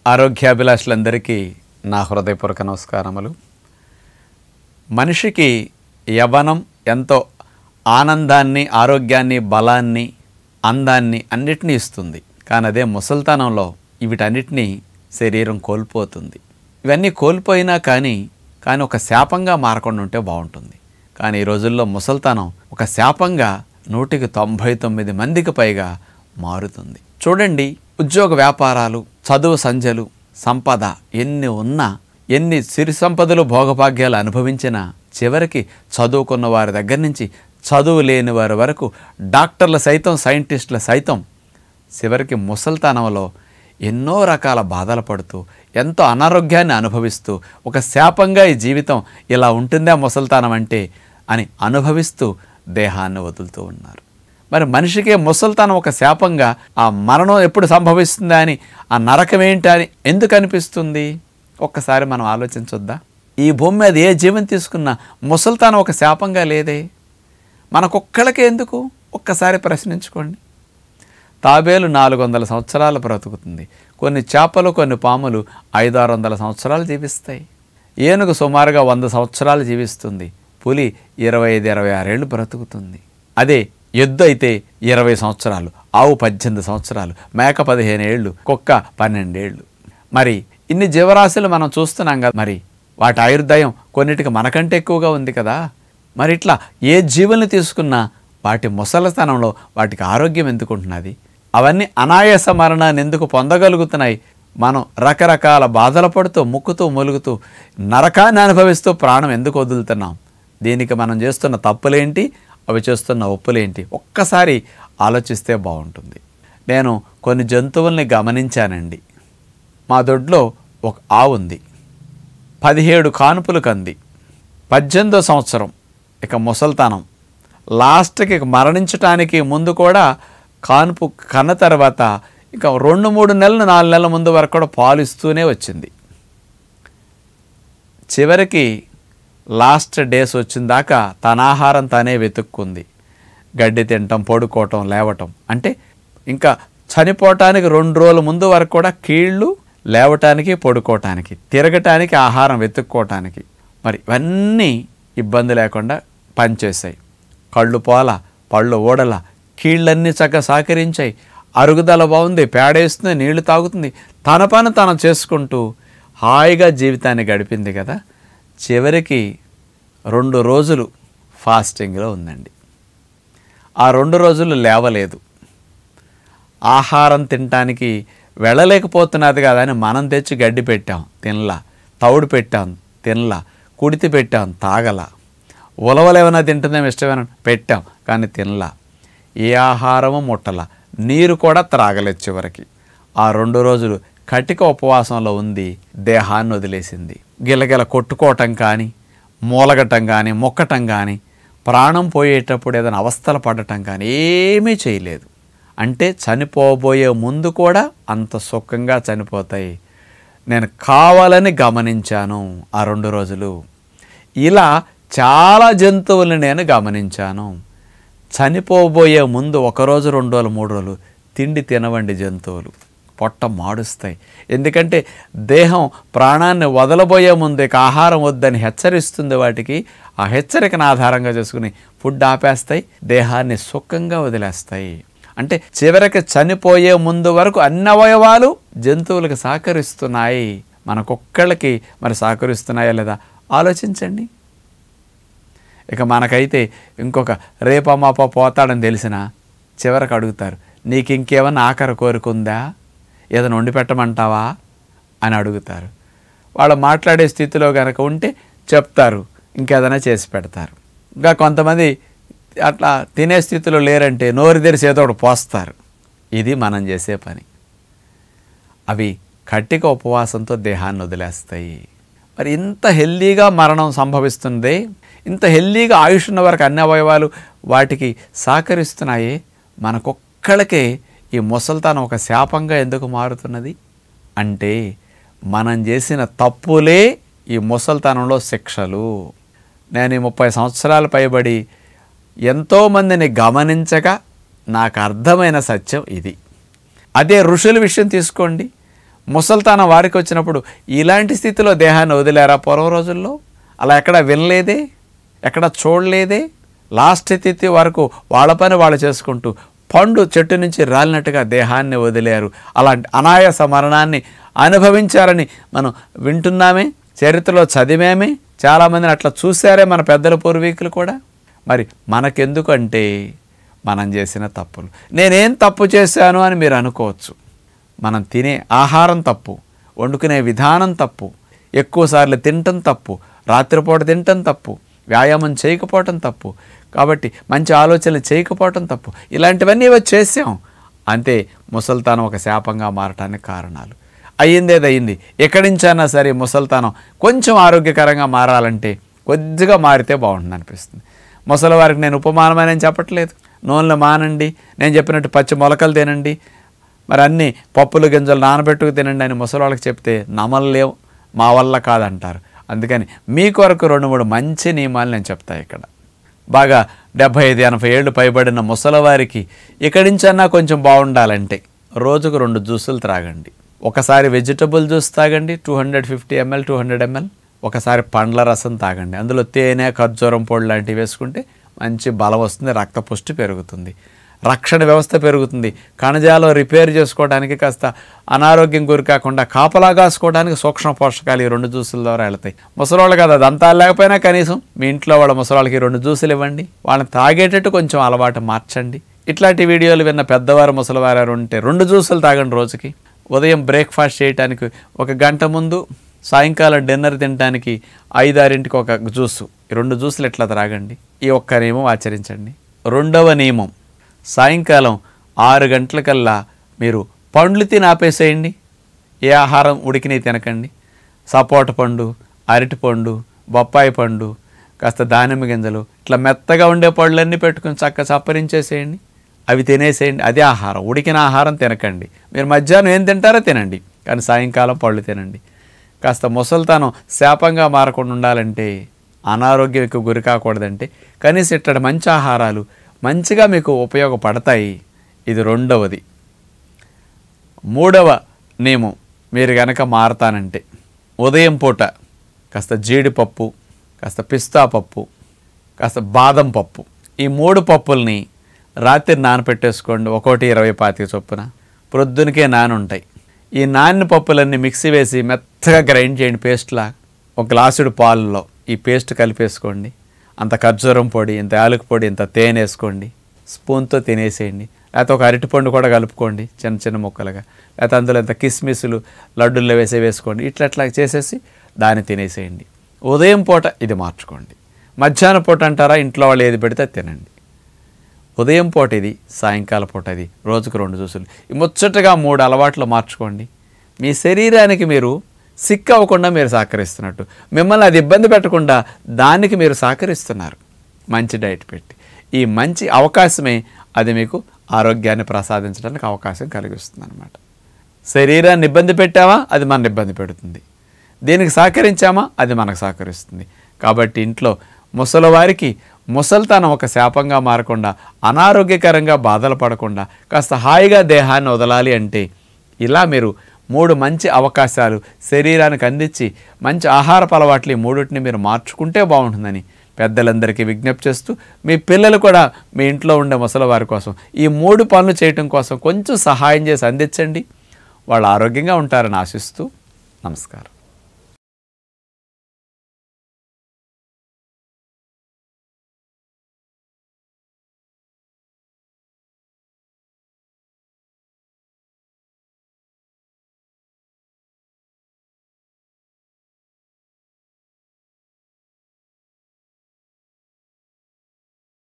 ఆరోగ్యాభిలాషులందరికీ నా హృదయపూర్వక నమస్కారములు. మనిషికి యవ్వనం ఎంతో ఆనందాన్ని, ఆరోగ్యాన్ని, బలాన్ని, అందాన్ని అన్నిటినీ ఇస్తుంది. కానీ అదే ముసల్తనంలో వీటన్నిటినీ శరీరం కోల్పోతుంది. ఇవన్నీ కోల్పోయినా కానీ ఒక శాపంగా మారకుండా ఉంటే బాగుంటుంది. కానీ ఈ రోజుల్లో ముసల్తనం ఒక శాపంగా 199 మందికి పైగా మారుతుంది. చూడండి, ఉద్యోగ వ్యాపారాలు, చదువు సంధ్యలు, సంపద ఎన్ని ఉన్నా, ఎన్ని సిరి సంపదలు, భోగభాగ్యాలు అనుభవించినా చివరికి చదువుకున్న వారి దగ్గర నుంచి చదువు లేని వారి వరకు, డాక్టర్లు సైతం, సైంటిస్టులు సైతం చివరికి ముసల్తనంలో ఎన్నో రకాల బాధలు పడుతూ, ఎంతో అనారోగ్యాన్ని అనుభవిస్తూ, ఒక శాపంగా ఈ జీవితం ఇలా ఉంటుందా ముసల్తనం అంటే అని అనుభవిస్తూ దేహాన్ని వదులుతూ ఉన్నారు. మరి మనిషికే ముసల్తనం ఒక శాపంగా, ఆ మరణం ఎప్పుడు సంభవిస్తుందా అని, ఆ నరకం ఏంటి అని ఎందుకు అనిపిస్తుంది? ఒక్కసారి మనం ఆలోచించొద్దా? ఈ భూమి మీద ఏ జీవం తీసుకున్నా ముసల్తనం ఒక శాపంగా లేదే. మనకొక్కళ్ళకే ఎందుకు? ఒక్కసారి ప్రశ్నించుకోండి. తాబేలు 400 సంవత్సరాలు బ్రతుకుతుంది. కొన్ని చేపలు, కొన్ని పాములు 500-600 సంవత్సరాలు జీవిస్తాయి. ఏనుగు సుమారుగా 100 సంవత్సరాలు జీవిస్తుంది. పులి 25-26 ఏళ్ళు బ్రతుకుతుంది. అదే ఎద్దు అయితే 20 సంవత్సరాలు, ఆవు 18 సంవత్సరాలు, మేక 15 ఏళ్ళు, కుక్క 12 ఏళ్ళు. మరి ఇన్ని జీవరాశులు మనం చూస్తున్నాం కదా, మరి వాటి ఆయుర్దాయం కొన్నిటికి మనకంటే ఎక్కువగా ఉంది కదా. మరి ఇట్లా ఏ జీవుల్ని తీసుకున్నా వాటి ముసలితనంలో వాటికి ఆరోగ్యం ఎందుకుంటున్నది? అవన్నీ అనాయాస మరణాన్ని ఎందుకు పొందగలుగుతున్నాయి? మనం రకరకాల బాధలు పడుతూ, ముక్కుతూ, మొలుగుతూ, నరకాన్ని అనుభవిస్తూ ప్రాణం ఎందుకు వదులుతున్నాం? దీనికి మనం చేస్తున్న తప్పులేంటి, అవి చేస్తున్న ఒప్పులేంటి? ఒక్కసారి ఆలోచిస్తే బాగుంటుంది. నేను కొన్ని జంతువుల్ని గమనించానండి. మా దొడ్లో ఒక ఆవు ఉంది. 17 కానుపులు కంది. 18వ సంవత్సరం ఇక ముసల్తనం. లాస్ట్కి మరణించటానికి ముందు కూడా కానుపు కన్న తర్వాత ఇక 2-3 నెలలు, 4 నెలల ముందు వరకు కూడా పాలు ఇస్తూనే వచ్చింది. చివరికి లాస్ట్ డేస్ వచ్చిన దాకా తన ఆహారం తనే వెతుక్కుంది. గడ్డి తినటం, పడుకోవటం, లేవటం. అంటే ఇంకా చనిపోవటానికి 2 రోజుల ముందు వరకు కూడా కీళ్ళు లేవటానికి, పడుకోవటానికి, తిరగటానికి, ఆహారం వెతుక్కోవటానికి, మరి ఇవన్నీ ఇబ్బంది లేకుండా పనిచేశాయి. కళ్ళు పోల, పళ్ళు ఓడల, కీళ్ళన్నీ చక్కగా సహకరించాయి. అరుగుదల బాగుంది, పేడేస్తుంది, నీళ్లు తాగుతుంది, తన పని తను చేసుకుంటూ హాయిగా జీవితాన్ని గడిపింది కదా. చివరికి 2 రోజులు ఫాస్టింగ్లో ఉందండి. ఆ 2 రోజులు లేవలేదు. ఆహారం తినటానికి వెళ్ళలేకపోతున్నది కదా అని మనం తెచ్చి గడ్డి పెట్టాం, తినలా. తౌడు పెట్టాం, తినలా. కుడితి పెట్టాం, తాగలా. ఉలవలేమైనా తింటుందేమో ఇష్టమైన పెట్టాం, కానీ తినలా. ఏ ఆహారము ముట్టలా, నీరు కూడా త్రాగలేదు. చివరికి ఆ 2 రోజులు కటిక ఉపవాసంలో ఉంది. దేహాన్ని వదిలేసింది. గిలగిల కొట్టుకోవటం కానీ, మూలగటం కానీ, మొక్కటం కానీ, ప్రాణం పోయేటప్పుడు ఏదైనా అవస్థలు పడటం కానీ ఏమీ చేయలేదు. అంటే చనిపోబోయే ముందు కూడా అంత సుఖంగా చనిపోతాయి. నేను కావాలని గమనించాను ఆ 2 రోజులు. ఇలా చాలా జంతువుల్ని నేను గమనించాను. చనిపోబోయే ముందు 1 రోజు, 2 రోజులు, 3 రోజులు తిండి తినవండి జంతువులు. పొట్ట మాడుస్తాయి. ఎందుకంటే దేహం ప్రాణాన్ని వదలబోయే ముందు ఇక ఆహారం వద్దని హెచ్చరిస్తుంది వాటికి. ఆ హెచ్చరికను ఆధారంగా చేసుకుని ఫుడ్ ఆపేస్తాయి, దేహాన్ని సుఖంగా వదిలేస్తాయి. అంటే చివరికి చనిపోయే ముందు వరకు అన్ని అవయవాలు జంతువులకు సహకరిస్తున్నాయి. మనకొక్కళ్ళకి మరి సహకరిస్తున్నాయా లేదా ఆలోచించండి. ఇక మనకైతే ఇంకొక రేపమాప పోతాడని తెలిసినా చివరికి అడుగుతారు, నీకు ఇంకేమన్నా ఆఖరి కోరుకుందా, ఏదైనా వండి పెట్టమంటావా అని అడుగుతారు. వాళ్ళు మాట్లాడే స్థితిలో కనుక ఉంటే చెప్తారు, ఇంకేదైనా చేసి పెడతారు. ఇంకా కొంతమంది అట్లా తినే స్థితిలో లేరంటే నోరు తెరిచి ఏదో ఒకటి పోస్తారు. ఇది మనం చేసే పని. అవి కట్టిక ఉపవాసంతో దేహాన్ని వదిలేస్తాయి. మరి ఇంత హెల్దీగా మరణం సంభవిస్తుంది, ఇంత హెల్దీగా ఆయుష్ ఉన్న వరకు అన్ని అవయవాలు వాటికి సహకరిస్తున్నాయి. మనకొక్కళ్ళకే ఈ ముసల్తనం ఒక శాపంగా ఎందుకు మారుతున్నది అంటే, మనం చేసిన తప్పులే ఈ ముసల్తనంలో శిక్షలు. నేను ఈ 30 సంవత్సరాలు పైబడి ఎంతోమందిని గమనించగా నాకు అర్థమైన సత్యం ఇది. అదే ఋషుల విషయం తీసుకోండి. ముసల్తానం వారికి వచ్చినప్పుడు ఇలాంటి స్థితిలో దేహాన్ని వదిలేరా పూర్వ రోజుల్లో? అలా ఎక్కడ వినలేదే, ఎక్కడ చూడలేదే. లాస్ట్ స్థితి వరకు వాళ్ళ పని వాళ్ళు చేసుకుంటూ పండు చెట్టు నుంచి రాలినట్టుగా దేహాన్ని వదిలేరు. అలాంటి అనాయాస మరణాన్ని అనుభవించారని మనం వింటున్నామే, చరిత్రలో చదివామే, చాలామందిని అట్లా చూశారే మన పెద్దల పూర్వీకులు కూడా. మరి మనకెందుకంటే మనం చేసిన తప్పులు. నేనేం తప్పు చేశాను అని మీరు అనుకోవచ్చు. మనం తినే ఆహారం తప్పు, వండుకునే విధానం తప్పు, ఎక్కువసార్లు తినటం తప్పు, రాత్రిపూట తినటం తప్పు, వ్యాయామం చేయకపోవటం తప్పు, కాబట్టి మంచి ఆలోచనలు చేయకపోవటం తప్పు. ఇలాంటివన్నీ ఇవి చేసాం. అంతే ముసల్తానం ఒక శాపంగా మారటానికి కారణాలు. అయ్యిందేది అయ్యింది. ఎక్కడి నుంచైనా సరే ముసల్తానం కొంచెం ఆరోగ్యకరంగా మారాలంటే కొద్దిగా మారితే బాగుంటుంది అనిపిస్తుంది. ముసలివారికి నేను ఉపమానమని చెప్పట్లేదు. నూనెలు మానండి, నేను చెప్పినట్టు పచ్చి మొలకలు తినండి, మరి అన్నీ పప్పులు గింజలు నానబెట్టుకు తినండి అని ముసలివాళ్ళకి చెప్తే నమలలేవు, మా వల్ల కాదంటారు. అందుకని మీ కొరకు 2-3 మంచి నియమాలు నేను చెప్తాను ఇక్కడ. బాగా 75-80 ఏళ్ళు పైబడిన ముసలివారికి ఇక్కడి నుంచన్నా కొంచెం బాగుండాలంటే రోజుకు 2 జ్యూసులు త్రాగండి. ఒకసారి వెజిటబుల్ జ్యూస్ తాగండి 250 ml 200 ml. ఒకసారి పండ్ల రసం తాగండి. అందులో తేనె, ఖర్జూరం పొడి లాంటివి వేసుకుంటే మంచి బలం వస్తుంది, రక్తపుష్టి పెరుగుతుంది, రక్షణ వ్యవస్థ పెరుగుతుంది, కణజాలం రిపేర్ చేసుకోవడానికి, కాస్త అనారోగ్యం గురి కాకుండా కాపలా కాసుకోవడానికి సూక్ష్మ పోషకాలు ఈ 2 జ్యూసుల ద్వారా వెళ్తాయి. ముసలోళ్ళు కదా, అదంతా లేకపోయినా కనీసం మీ ఇంట్లో వాళ్ళ ముసలాళ్ళకి 2 జ్యూసులు ఇవ్వండి, వాళ్ళని తాగేటట్టు కొంచెం అలవాటు మార్చండి. ఇట్లాంటి వీడియోలు విన్న పెద్దవారు ముసలివారు ఉంటే 2 జ్యూసులు తాగండి రోజుకి. ఉదయం బ్రేక్ఫాస్ట్ చేయడానికి 1 గంట ముందు, సాయంకాలం డిన్నర్ తినడానికి 5-6ంటికి 1 జ్యూసు, 2 జ్యూసులు ఇట్లా త్రాగండి. ఈ ఒక్క నియమం ఆచరించండి. 2వ నియమం, సాయంకాలం 6 గంటలకల్లా మీరు పండ్లు తిని ఆపేసేయండి. ఏ ఆహారం ఉడికినవి తినకండి. సపోట పండు, అరటి పండు, బొప్పాయి పండు, కాస్త దానిమ్మ గింజలు, ఇట్లా మెత్తగా ఉండే పళ్ళన్నీ పెట్టుకుని చప్పరించేసేయండి. అవి తినేసేయండి. అదే ఆహారం, ఉడికిన ఆహారం తినకండి. మీరు మధ్యాహ్నం ఏం తింటారో తినండి, కానీ సాయంకాలం పళ్ళు తినండి. కాస్త ముసల్తానం శాపంగా మారకుండా ఉండాలంటే, అనారోగ్యంకి గురి కాకూడదంటే కనీసం ఇట్టడి మంచి ఆహారాలు మంచిగా మీకు ఉపయోగపడతాయి. ఇది 2వది. 3వ నియమం, మీరు గనక మారతానంటే ఉదయం పూట కాస్త జీడిపప్పు, కాస్త పిస్తా పప్పు, కాస్త బాదం పప్పు, ఈ 3 పప్పుల్ని రాత్రి నానపెట్టేసుకోండి. 1-20 చొప్పున ప్రొద్దునకే నానుంటాయి. ఈ నానిన పప్పులన్నీ మిక్సీ వేసి మెత్తగా గ్రైండ్ చేయండి పేస్ట్లా. 1 గ్లాసుడు పాలలో ఈ పేస్ట్ కలిపేసుకోండి. అంత ఖర్జూరం పొడి, ఇంత యాలక పొడి, ఇంత తేనె వేసుకోండి. స్పూన్తో తినేసేయండి. లేకపోతే 1 అరటిపండు కూడా కలుపుకోండి చిన్న చిన్న ముక్కలుగా. లేకపోతే అందులో ఇంత కిస్మిస్లు లడ్డుల్లో వేసుకోండి. ఇట్లా చేసేసి దాన్ని తినేసేయండి. ఉదయం పూట ఇది మార్చుకోండి. మధ్యాహ్నం పూట అంటారా, ఇంట్లో వాళ్ళు ఏది పెడితే తినండి. ఉదయం పూట ఇది, సాయంకాలం పూట ఇది, రోజుకు 2 జ్యూసులు. ఈ ముచ్చటగా 3 అలవాట్లు మార్చుకోండి. మీ శరీరానికి మీరు సిక్ అవ్వకుండా మీరు సహకరిస్తున్నట్టు, మిమ్మల్ని అది ఇబ్బంది పెట్టకుండా దానికి మీరు సహకరిస్తున్నారు మంచి డైట్ పెట్టి. ఈ మంచి అవకాశమే అది మీకు ఆరోగ్యాన్ని ప్రసాదించడానికి అవకాశం కలిగిస్తుంది అన్నమాట. శరీరాన్ని ఇబ్బంది పెట్టామా, అది మన ఇబ్బంది పెడుతుంది. దీనికి సహకరించామా, అది మనకు సహకరిస్తుంది. కాబట్టి ఇంట్లో ముసలివారికి ముసల్తనం ఒక శాపంగా మారకుండా, అనారోగ్యకరంగా బాధలు పడకుండా కాస్త హాయిగా దేహాన్ని వదలాలి అంటే ఇలా మీరు 3 మంచి అవకాశాలు శరీరానికి అందించి మంచి ఆహారపు అలవాట్లు ఈ 3టిని మీరు మార్చుకుంటే బాగుంటుందని పెద్దలందరికీ విజ్ఞప్తి చేస్తూ, మీ పిల్లలు కూడా మీ ఇంట్లో ఉండే ముసలివారి కోసం ఈ 3 పనులు చేయటం కోసం కొంచెం సహాయం చేసి అందించండి. వాళ్ళు ఆరోగ్యంగా ఉంటారని ఆశిస్తూ నమస్కారం.